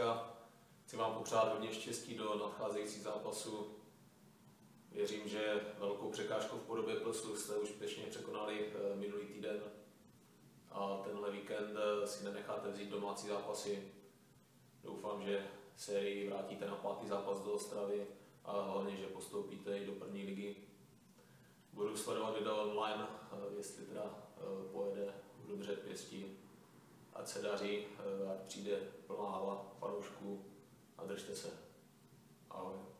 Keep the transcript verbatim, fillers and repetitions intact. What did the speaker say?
Slezska. Chci vám popřát hodně štěstí do nadcházejících zápasů. Věřím, že velkou překážku v podobě plesu jste úspěšně překonali minulý týden a tenhle víkend si nenecháte vzít domácí zápasy. Doufám, že se vrátíte na pátý zápas do Ostravy a hlavně, že postoupíte i do první ligy. Budu sledovat video online, jestli teda pojede, budu držet pěstí, ať se daří, ať přijde plná hala fanoušků a držte se. Ahoj.